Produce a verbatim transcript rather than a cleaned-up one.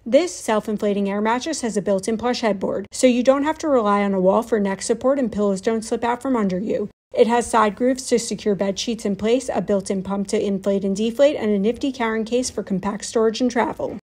This self-inflating air mattress has a built-in plush headboard, so you don't have to rely on a wall for neck support and pillows don't slip out from under you. It has side grooves to secure bed sheets in place, a built-in pump to inflate and deflate, and a nifty carrying case for compact storage and travel.